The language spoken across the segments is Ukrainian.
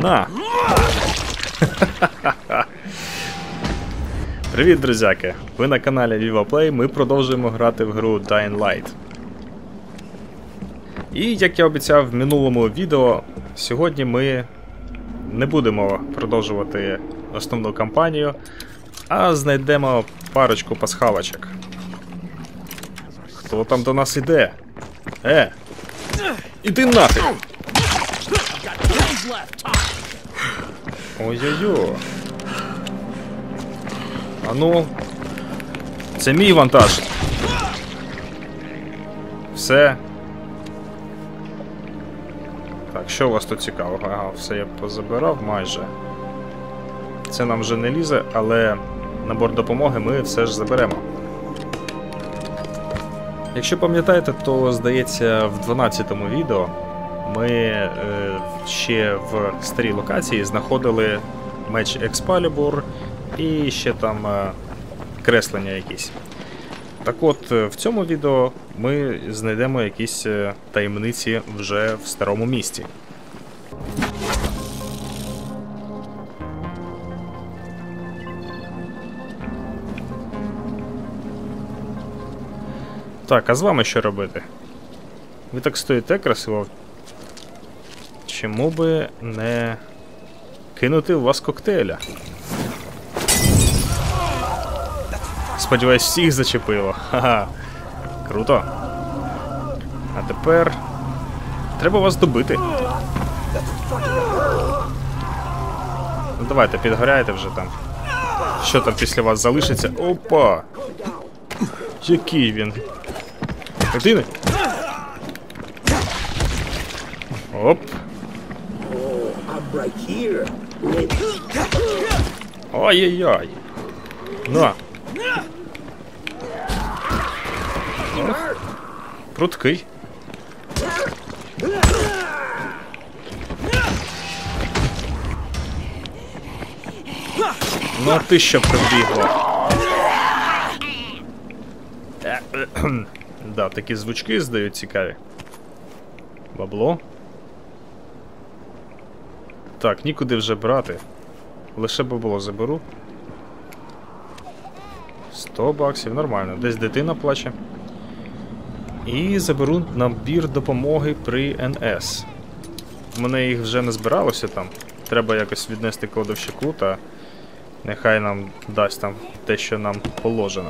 На! Привіт, друзяки! Ви на каналі VivaPlay, ми продовжуємо грати в гру Dying Light. І, як я обіцяв в минулому відео, сьогодні ми не будемо продовжувати основну кампанію, а знайдемо парочку пасхалочок. Хто там до нас іде? Іди нафіг! Ой-ой-ой. А ну, це мій вантаж. Все. Так, що у вас тут цікавого? Ага, все я позабирав майже. Це нам вже не лізе, але набор допомоги ми все ж заберемо. Якщо пам'ятаєте, то, здається, в 12-му відео ми ще в старій локації знаходили меч Експалібур і ще там креслення якісь. Так от, в цьому відео ми знайдемо якісь таємниці вже в старому місті. Так, а з вами що робити? Ви так стоїте красиво. Чому би не кинути в вас коктейля? Сподіваюсь, всіх зачепило. Ха-ха. Круто. А тепер треба вас добити. Ну давайте, підгоряйте вже там. Що там після вас залишиться? Опа! Який він? Один? Оп. Ой-ой-ой. На. Пруткий. Ну а ти що прибігла? Да, такі звучки здають цікаві. Бабло. Так, нікуди вже брати. Лише бабло заберу. 100 баксів, нормально. Десь дитина плаче. І заберу набір допомоги при НС. У мене їх вже не збиралося там. Треба якось віднести кладовщику, та нехай нам дасть там те, що нам положено.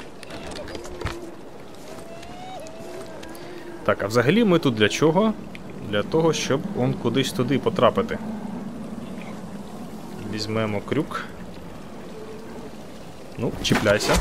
Так, а взагалі ми тут для чого? Для того, щоб он кудись туди потрапити. Візьмемо крюк. Ну, чіпляйся.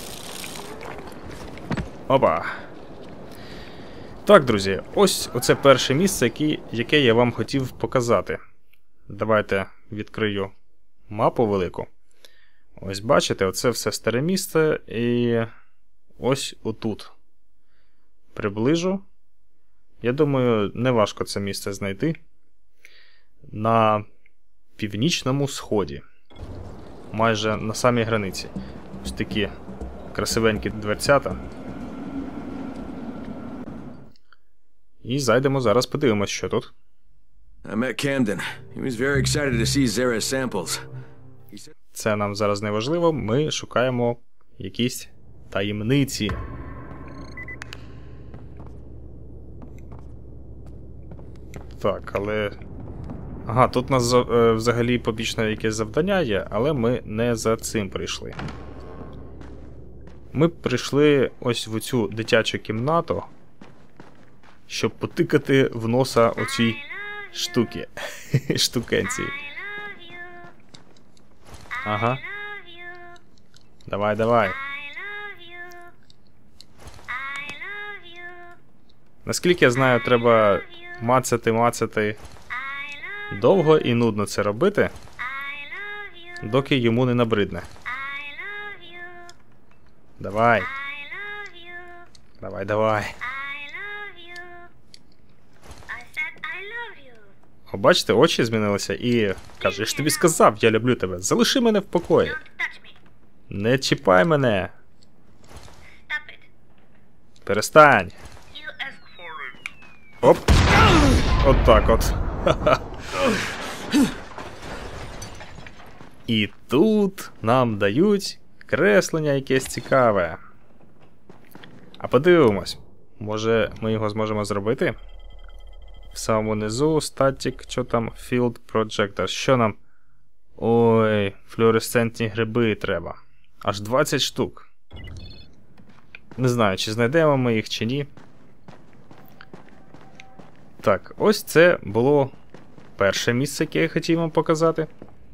Опа. Так, друзі, ось оце перше місце, яке я вам хотів показати. Давайте відкрию мапу велику. Ось бачите, оце все старе місце і ось отут. Приближу. Я думаю, не важко це місце знайти. На північному сході. Майже на самій границі. Ось такі красивенькі дверцята. І зайдемо зараз, подивимось, що тут. Це нам зараз не важливо, ми шукаємо якісь таємниці. Так, але... Ага, тут у нас взагалі побічне якесь завдання є, але ми не за цим прийшли. Ми прийшли ось в цю дитячу кімнату, щоб потикати в носа оцій штуки. Штукенції. Ага. Давай, давай. Наскільки я знаю, треба мацати довго і нудно це робити, доки йому не набридне. Давай. Давай, давай. О, бачите, очі змінилися і каже, я ж тобі сказав, я люблю тебе. Залиши мене в покої. Не чіпай мене. Перестань. Оп. От так от. І тут нам дають креслення якесь цікаве. А подивимось, може ми його зможемо зробити? В самому низу Static, що там? Field Projector. Що нам? Ой, флуоресцентні гриби треба. Аж 20 штук. Не знаю, чи знайдемо ми їх, чи ні. Так, ось це було перше місце, яке я хотів вам показати.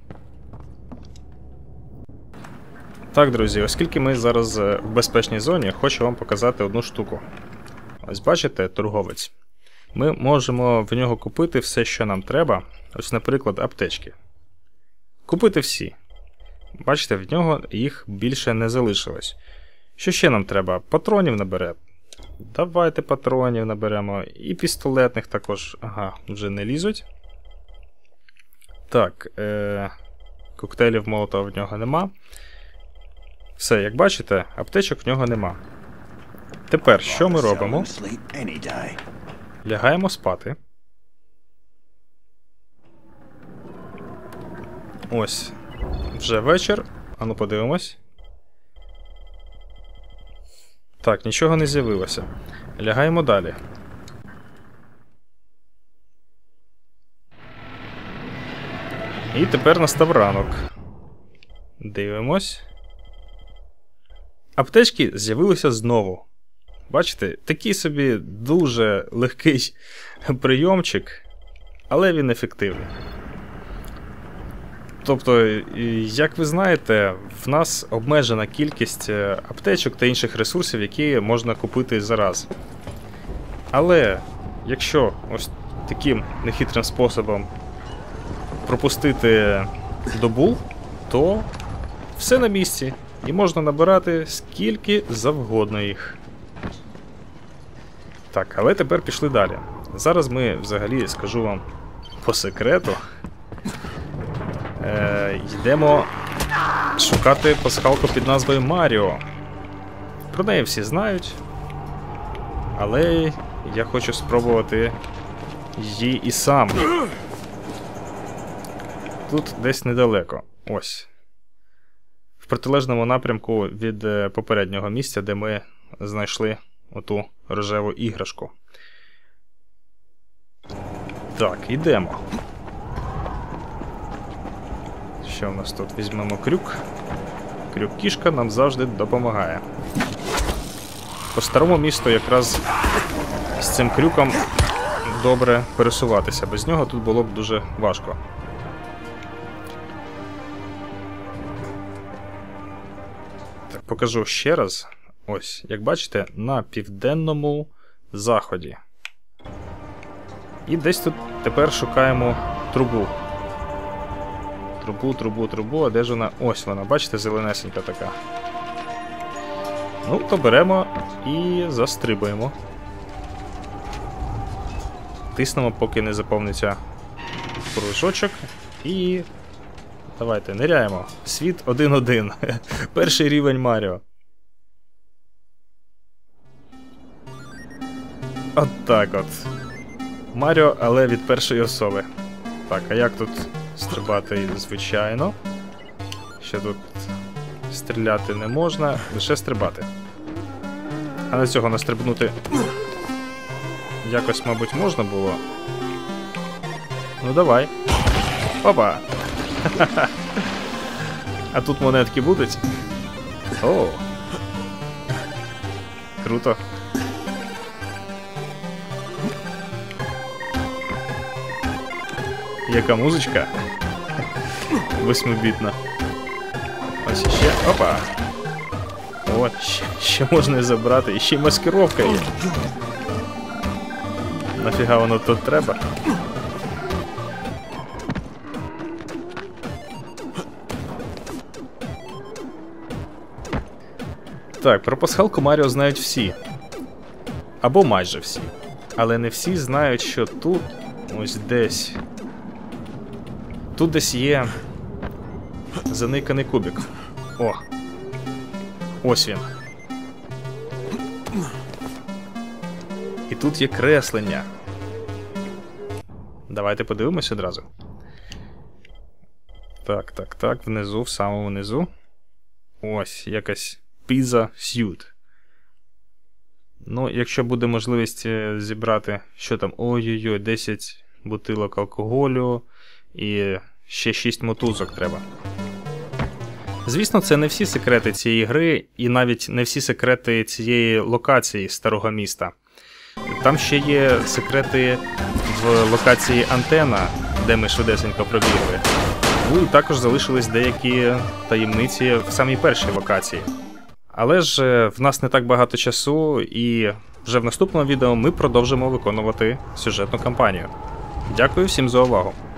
Так, друзі, оскільки ми зараз в безпечній зоні, хочу вам показати одну штуку. Ось бачите, торговець. Ми можемо в нього купити все, що нам треба. Ось, наприклад, аптечки. Купити всі. Бачите, в нього їх більше не залишилось. Що ще нам треба? Патронів набере. Давайте патронів наберемо. І пістолетних також. Ага, вже не лізуть. Так, коктейлів молотова в нього нема. Все, як бачите, аптечок в нього нема. Тепер, що ми робимо? Лягаємо спати. Ось, вже вечір. Ану, подивимось. Так, нічого не з'явилося. Лягаємо далі. І тепер настав ранок. Дивимось. Аптечки з'явилися знову. Бачите, такий собі дуже легкий прийомчик, але він ефективний. Тобто, як ви знаєте, в нас обмежена кількість аптечок та інших ресурсів, які можна купити зараз. Але, якщо ось таким нехитрим способом пропустити добу, то все на місці. І можна набирати скільки завгодно їх. Так, але тепер пішли далі. Зараз ми взагалі скажу вам по секрету. Йдемо шукати пасхалку під назвою Маріо. Про неї всі знають. Але я хочу спробувати її і сам. Тут десь недалеко. Ось. В протилежному напрямку від попереднього місця, де ми знайшли оту рожеву іграшку. Так, йдемо. Що в нас тут? Візьмемо крюк. Крюк-кішка нам завжди допомагає. По старому місту якраз з цим крюком добре пересуватися. Без нього тут було б дуже важко. Так, покажу ще раз. Ось, як бачите, на південному заході. І десь тут тепер шукаємо трубу. Трубу, а де ж вона? Ось вона, бачите, зеленесенька така. Ну, то беремо і застрибуємо. Тиснемо, поки не заповниться кружочок. І давайте, ниряємо. Світ 1-1. Перший рівень Маріо. От так от. Маріо, але від першої особи. Так, а як тут стрибати? Звичайно. Ще тут стріляти не можна, лише стрибати. А на цього настрибнути якось, мабуть, можна було. Ну давай. Опа! А тут монетки будуть? О! Круто. Яка музичка? Восьмибітна. Ось іще. Опа! О, ще можна і забрати. І ще й маскировка є. Нафіга воно тут треба? Так, про пасхалку Маріо знають всі. Або майже всі. Але не всі знають, що тут ось десь. Тут десь є заниканий кубик. О! Ось він. І тут є креслення. Давайте подивимось одразу. Так, внизу, в самому внизу. Ось, якась Pizza Suit. Ну, якщо буде можливість зібрати, що там, ой-ой-ой, 10 бутилок алкоголю і ще 6 мотузок треба. Звісно, це не всі секрети цієї гри, і навіть не всі секрети цієї локації старого міста. Там ще є секрети в локації Антена, де ми швидесенько пробігли. Ну і також залишились деякі таємниці в самій першій локації. Але ж в нас не так багато часу, і вже в наступному відео ми продовжимо виконувати сюжетну кампанію. Дякую всім за увагу!